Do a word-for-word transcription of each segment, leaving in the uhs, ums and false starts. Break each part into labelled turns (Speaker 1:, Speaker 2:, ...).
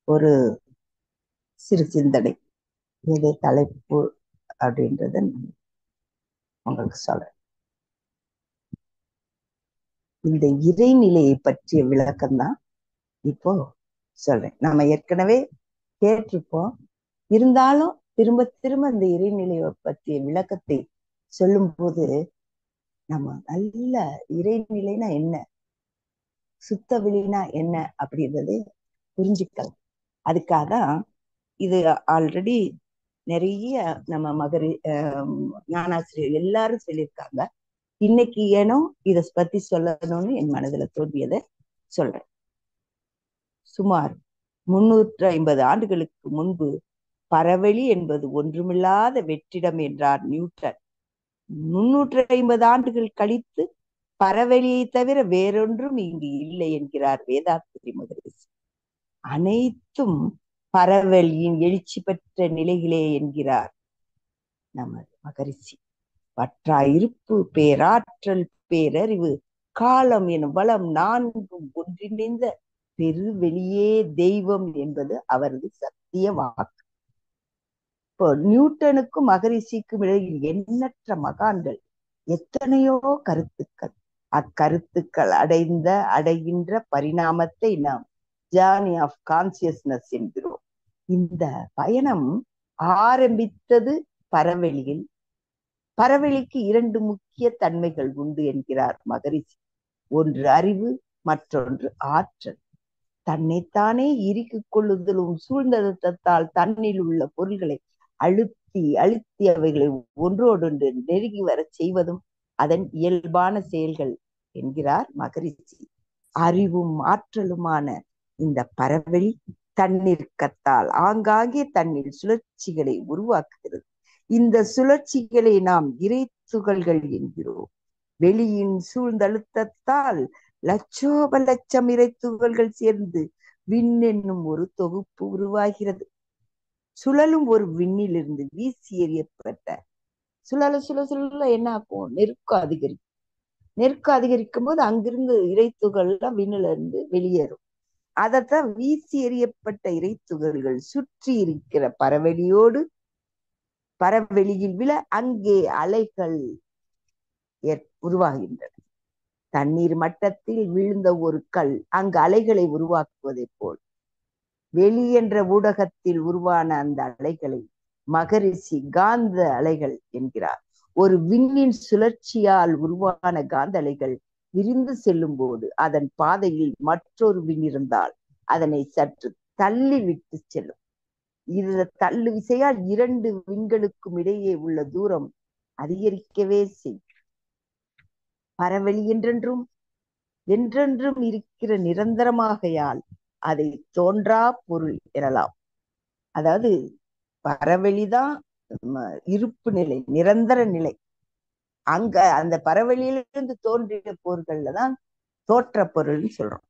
Speaker 1: ஒரு சிறு சிந்தனை. இது தலைப்பு அப்படின்றத உங்களுக்கு சொல்றேன். இந்த இறைநிலையை பற்றிய விளக்கம் தான் இப்போ சொல்றேன். நம்ம ஏற்கனவே கேட்டிருப்போம். இருந்தாலும் திரும்ப திரும்ப இந்த இறைநிலையை பற்றிய விளக்கத்தை சொல்லும் போது நம்ம நல்ல இறைநிலைனா என்ன, சுத்த வெளினா என்ன அப்படின்றதே புரிஞ்சுக்கலாம். அதுக்காக தான் இது ஆல்ரெடி நிறைய நம்ம மகரி ஞானாசிரியர் எல்லாரும் சொல்லியிருக்காங்க. இன்னைக்கு ஏனோ இதை பத்தி சொல்லணும்னு என் மனதுல தோன்றியதை சொல்றேன். சுமார் முன்னூற்றி ஐம்பது ஆண்டுகளுக்கு முன்பு பரவெளி என்பது ஒன்றுமில்லாத வெற்றிடம் என்றார் நியூட்டன். முன்னூற்றி ஐம்பது ஆண்டுகள் கழித்து பரவெளியை தவிர வேறொன்றும் இங்கு இல்லை என்கிறார் வேதாத்திரி மகரிஷி. அனைத்தும் பரவெளியின் எழுச்சி பெற்ற நிலைகளே என்கிறார் நமது மகரிஷி. பற்றாயிருப்பு, பேராற்றல், பேரறிவு, காலம் எனும் வளம் நான்கும் ஒன்றிணைந்த பெருவெளியே தெய்வம் என்பது அவரது சத்திய வாக்கு. இப்போ நியூட்டனுக்கும் மகரிஷிக்கும் இடையில் எண்ணற்ற மகான்கள், எத்தனையோ கருத்துக்கள். அக்கருத்துக்கள் அடைந்த அடைகின்ற பரிணாமத்தை நாம் ஜேர்னி ஆஃப் கான்சியஸ்னஸ் என்கிறோம். இந்த பயணம் ஆரம்பித்தது பரவெளியில். பரவெளிக்கு இரண்டு முக்கிய தன்மைகள் உண்டு என்கிறார் மகரிஷி. ஒன்று அறிவு, மற்றொன்று ஆற்றல். தன்னைத்தானே இறுக்கிக் கொள்ளுதலும் சூழ்ந்ததத்தால் தன்னில் உள்ள பொருள்களை அழுத்தி அழுத்தி அவைகளை ஒன்றோடொன்று நெருங்கி வர செய்வதும் அதன் இயல்பான செயல்கள் என்கிறார் மகரிஷி. அறிவும் ஆற்றலுமான இந்த பரவெளி தன்னிற்கத்தால் ஆங்காங்கே தன்னில் சுழற்சிகளை உருவாக்குகிறது. இந்த சுழற்சிகளை நாம் இறை துகள்கள் என்கிறோம். வெளியின் சூழ்ந்தழுத்தத்தால் லட்சோப லட்சம் இறை துகள்கள் சேர்ந்து விண் என்னும் ஒரு தொகுப்பு உருவாகிறது. சுழலும் ஒரு விண்ணிலிருந்து வீசி எறியப்பட்ட சுழல சுழ சுழல என்ன ஆகும், நெருக்கம் அதிகரிக்கும். நெருக்கம் அதிகரிக்கும் போது அங்கிருந்து இறை துகள்லாம் விண்ணில இருந்து வெளியேறும். அதைத்தான் வீசி எறியப்பட்ட இறை துகள்கள் சுற்றி இருக்கிற பரவெளியோடு பரவெளியில் விழ அங்கே அலைகள் உருவாகின்றன. தண்ணீர் மட்டத்தில் விழுந்த ஒரு கல் அங்கு அலைகளை உருவாக்குவதை போல் வெளி என்ற ஊடகத்தில் உருவான அந்த அலைகளை மகரிஷி காந்த அலைகள் என்கிறார். ஒரு விண்ணின் சுழற்சியால் உருவான காந்த அலைகள் விரிந்து செல்லும் போது அதன் பாதையில் மற்றொரு விண் இருந்தால் அதனை சற்று தள்ளி விட்டு செல்லும். இது தள்ளு விசையால் இரண்டு விண்களுக்கும் இடையே உள்ள தூரம் அதிகரிக்கவே செய்யும். பரவெளி என்றென்றும் என்றென்றும் இருக்கிற நிரந்தரமாகையால் அதை தோன்றா பொருள் எனலாம். அதாவது பரவெளிதான் இருப்பு நிலை, நிரந்தர நிலை. அங்க அந்த பரவெளியிலிருந்து தோன்றிய பொருள்கள்ல தான் தோற்ற பொருள்னு சொல்றோம்.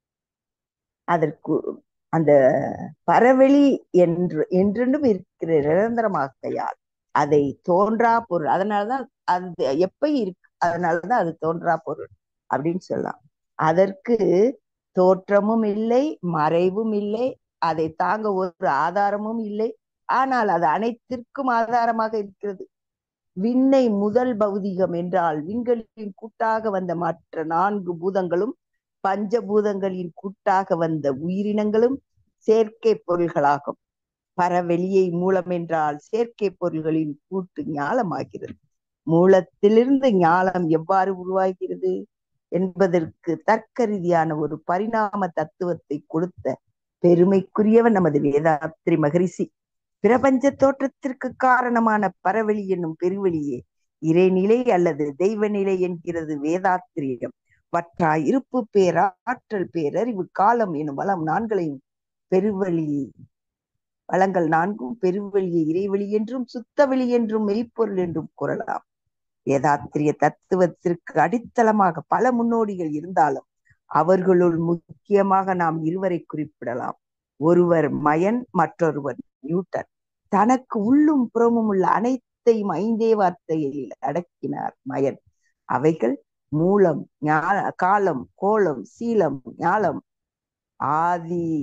Speaker 1: அதற்கு அந்த பரவெளி என்று என்றென்றும் இருக்கிற நிரந்தரமாகையால் அதை தோன்றா பொருள், அதனாலதான் அது எப்ப இருக்கு, அதனாலதான் அது தோன்றா பொருள் அப்படின்னு சொல்லலாம். அதற்கு தோற்றமும் இல்லை, மறைவும் இல்லை, அதை தாங்க ஒரு ஆதாரமும் இல்லை. ஆனால் அது அனைத்திற்கும் ஆதாரமாக இருக்கிறது. விண்ணை முதல் பௌதிகம் என்றால் விண்களின் கூட்டாக வந்த மற்ற நான்கு பூதங்களும் பஞ்சபூதங்களின் கூட்டாக வந்த உயிரினங்களும் செயற்கை பொருள்களாகும். பரவெளியை மூலம் என்றால் செயற்கை பொருள்களின் கூட்டு ஞாலமாகிறது. மூலத்திலிருந்து ஞாலம் எவ்வாறு உருவாகிறது என்பதற்கு தர்க்க ரீதியான ஒரு பரிணாம தத்துவத்தை கொடுத்த பெருமைக்குரியவர் நமது வேதாத்திரி மகரிஷி. பிரபஞ்ச தோற்றத்திற்கு காரணமான பரவெளி என்னும் பெருவெளியே இறைநிலை அல்லது தெய்வநிலை என்கிறது வேதாத்திரியம். வற்றா இருப்பு, பேராற்றல், பேரறிவு, காலம் எனும் வளம் நான்களையும் பெருவெளி வளங்கள் நான்கும் பெருவெளியை இறைவெளி என்றும் சுத்த வெளி என்றும் மெய்ப்பொருள் என்றும் கூறலாம். வேதாத்திரிய தத்துவத்திற்கு அடித்தளமாக பல முன்னோடிகள் இருந்தாலும் அவர்களுள் முக்கியமாக நாம் இருவரை குறிப்பிடலாம். ஒருவர் மயன், மற்றொருவர் நியூட்டன். தனக்கு உள்ளும் புறமும் உள்ள அனைத்தையும் ஐந்தே வார்த்தையில் அடக்கினார் மயன். அவைகள் மூலம், ஞான, காலம், கோலம், சீலம், ஞாலம், ஆதி,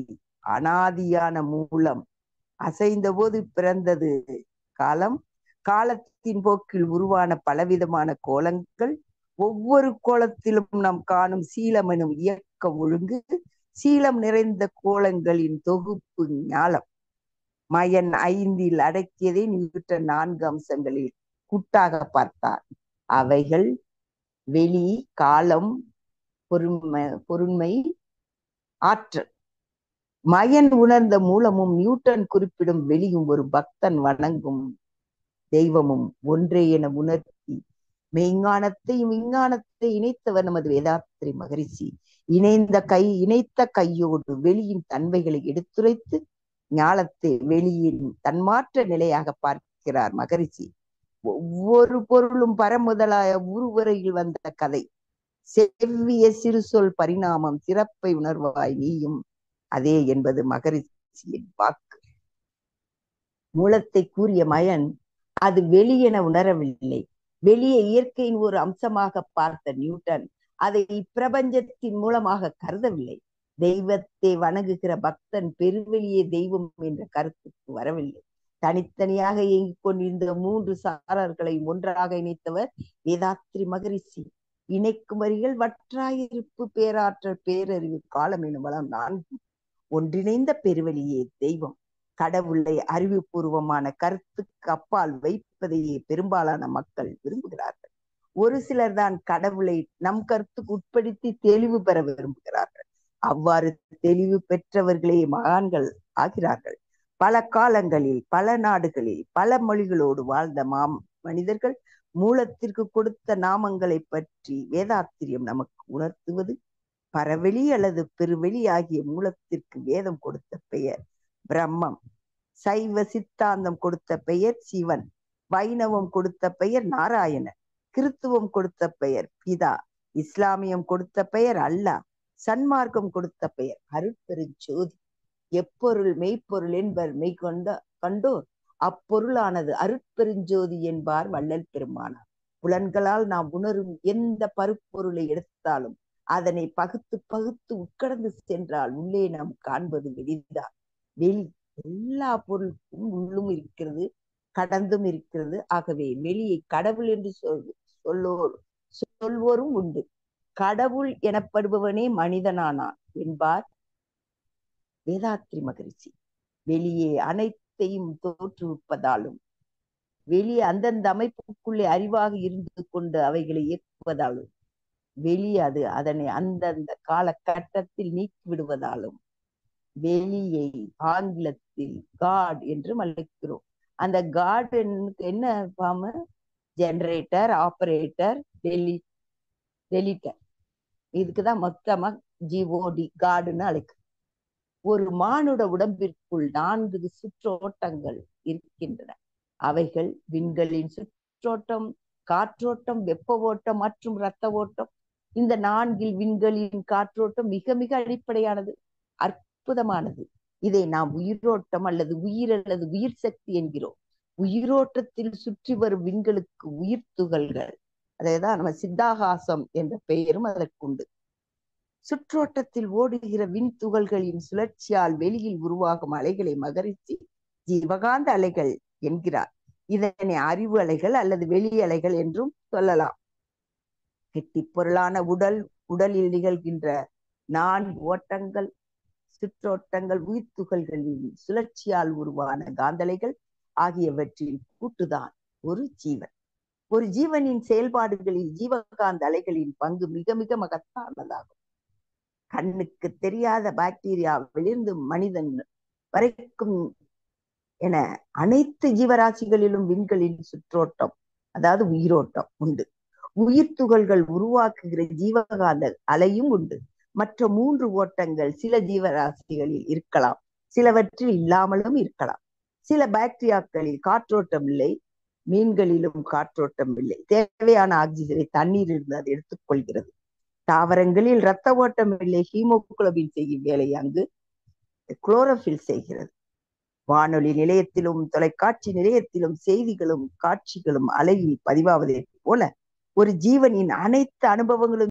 Speaker 1: அனாதியான மூலம் அசைந்த போது பிறந்தது காலம். காலத்தின் போக்கில் உருவான பலவிதமான கோலங்கள். ஒவ்வொரு கோலத்திலும் நாம் காணும் சீலம் எனும் இயக்க ஒழுங்கு. சீலம் நிறைந்த கோலங்களின் தொகுப்பு ஞாலம். மயன் ஐந்தில் அடக்கியதை நியூட்டன் நான்கு அம்சங்களில் கூட்டாக பார்த்தார். அவைகள் வெளி, காலம், பொறுமை பொருண்மை, ஆற்றல். மயன் உணர்ந்த மூலமும் நியூட்டன் குறிப்பிடும் வெளியும் ஒரு பக்தன் வணங்கும் தெய்வமும் ஒன்றே என உணர்த்தி மெய்ஞானத்தையும் விஞ்ஞானத்தை இணைத்தவர் நமது வேதாத்திரி மகரிஷி. இணைந்த கை இணைத்த கையோடு வெளியின் தன்மைகளை எடுத்துரைத்து ஞானத்தை வெளியின் தன்மாற்ற நிலையாக பார்க்கிறார் மகரிஷி. ஒவ்வொரு பொருளும் பரமுதலாய உருவரையில் வந்த கதை. செவ்விய சிறு சொல் பரிணாமம் சிறப்பை உணர்வாய் நீயும் அதே என்பது மகரிஷியின் வாக்கு. மூலத்தை கூறிய மயன் அது வெளியென உணரவில்லை. வெளியே இயற்கையின் ஒரு அம்சமாக பார்த்த நியூட்டன் அதை பிரபஞ்சத்தின் மூலமாக கருதவில்லை. தெய்வத்தை வணங்குகிற பக்தன் பெருவெளியே தெய்வம் என்ற கருத்துக்கு வரவில்லை. தனித்தனியாக இயங்கிக் கொண்டிருந்த மூன்று சாரர்களை ஒன்றாக இணைத்தவர் வேதாத்திரி மகரிஷி. இணைக்கும் வரிகள் வற்றாயிருப்பு, பேராற்றல், பேரறிவு, காலம் எனும் வளம் நான்கு ஒன்றிணைந்த பெருவெளியே தெய்வம். கடவுளை அறிவுபூர்வமான கருத்துக்கு அப்பால் வைப்பதையே பெரும்பாலான மக்கள் விரும்புகிறார்கள். ஒரு சிலர் தான் கடவுளை நம் கருத்துக்கு உட்படுத்தி தெளிவு பெற விரும்புகிறார்கள். அவ்வாறு தெளிவு பெற்றவர்களே மகான்கள் ஆகிறார்கள். பல காலங்களில் பல நாடுகளில் பல மொழிகளோடு வாழ்ந்த மாம் மனிதர்கள் மூலத்திற்கு கொடுத்த நாமங்களை பற்றி வேதாத்திரியம் நமக்கு உணர்த்துவது பரவெளி அல்லது பெருவெளி ஆகிய மூலத்திற்கு வேதம் கொடுத்த பெயர் பிரம்மம். சைவ சித்தாந்தம் கொடுத்த பெயர் சிவன். வைணவம் கொடுத்த பெயர் நாராயணன். கிறித்துவம் கொடுத்த பெயர் பிதா. இஸ்லாமியம் கொடுத்த பெயர் அல்லாஹ். சன்மார்க்கம் கொடுத்த பெயர் அருட்பெருஞ்சோதி. எப்பொருள் மெய்ப்பொருள் என்பர் மெய் கொண்ட கண்டோர் அப்பொருளானது அருட்பெருஞ்சோதி என்பார் வள்ளல் பெருமானார். புலன்களால் நாம் உணரும் எந்த பருப்பொருளை எடுத்தாலும் அதனை பகுத்து பகுத்து உட்கடந்து சென்றால் உள்ளே நாம் காண்பது வெளிதான். வெளி எல்லா பொருளுக்கும் உள்ளும் இருக்கிறது, கடந்தும் இருக்கிறது. ஆகவே வெளியை கடவுள் என்று சொல் சொல்லோர் சொல்வோரும் உண்டு. கடவுள் எனப்படுபவனே மனிதனானான் என்பார் வேதாத்திரி மகரிஷி. வெளியே அனைத்தையும் தோற்றுவிப்பதாலும் வெளியே அந்தந்த அமைப்புக்குள்ளே அறிவாக இருந்து கொண்டு அவைகளை இயக்குவதாலும் வெளியே அது அதனை அந்தந்த காலகட்டத்தில் நீக்கிவிடுவதாலும் வெளியை ஆங்கிலத்தில் காட் என்று அழைக்கிறோம். அந்த காட் என்ன பாம ஜெனரேட்டர், ஆபரேட்டர், டெலி டெலிட்டர், இதுக்குதான் மொத்தமா ஜிஓடி காடுன்னு அழைக்கிறோம். ஒரு மானுட உடம்பிற்குள் நான்கு சுற்றோட்டங்கள் இருக்கின்றன. அவைகள் விண்களின் சுற்றோட்டம், காற்றோட்டம், வெப்ப ஓட்டம் மற்றும் இரத்த ஓட்டம். இந்த நான்கில் விண்களின் காற்றோட்டம் மிக மிக அடிப்படையானது, அற்புதமானது. இதை நாம் உயிரோட்டம் அல்லது உயிர் அல்லது உயிர் சக்தி என்கிறோம். உயிரோட்டத்தில் சுற்றி வரும் விண்களுக்கு உயிர் துகள்கள், அதைதான் நம்ம சித்தாகாசம் என்ற பெயரும் அதற்குண்டு. சுற்றோட்டத்தில் ஓடுகிற விண் துகள்களின் சுழற்சியால் வெளியில் உருவாகும் அலைகளை மகரிஷி ஜீவகாந்த அலைகள் என்கிறார். இதனை அறிவு அலைகள் அல்லது வெளி அலைகள் என்றும் சொல்லலாம். கெட்டி பொருளான உடல், உடலில் நிகழ்கின்ற நான்கு ஓட்டங்கள், சுற்றோட்டங்கள், உயிர் துகள்களின் சுழற்சியால் உருவான காந்தலைகள் ஆகியவற்றின் கூட்டுதான் ஒரு ஜீவன். ஒரு ஜீவனின் செயல்பாடுகளில் ஜீவகாந்த அலைகளின் பங்கு மிக மிக மகத்தானதாகும். கண்ணுக்கு தெரியாத பாக்டீரியாவிலிருந்து மனிதன் வரைக்கும் என அனைத்து ஜீவராசிகளிலும் விண்களின் சுற்றோட்டம், அதாவது உயிரோட்டம் உண்டு. உயிர் துகள்கள் உருவாக்குகிற ஜீவகாந்த அலையும் உண்டு. மற்ற மூன்று ஓட்டங்கள் சில ஜீவராசிகளில் இருக்கலாம், சிலவற்றில் இல்லாமலும் இருக்கலாம். சில பாக்டீரியாக்களில் காற்றோட்டம் இல்லை, மீன்களிலும் காற்றோட்டம் இல்லை. தேவையான ஆக்சிஜனை தண்ணீர் இருந்து அது எடுத்துக்கொள்கிறது. தாவரங்களில் இரத்த ஓட்டம் இல்லை, ஹீமோகுளோபின் செய்யும் வேலை அங்கு குளோரோபில் செய்கிறது. வானொலி நிலையத்திலும் தொலைக்காட்சி நிலையத்திலும் செய்திகளும் காட்சிகளும் அலையில் பதிவாவதை போல ஒரு ஜீவனின் அனைத்து அனுபவங்களும்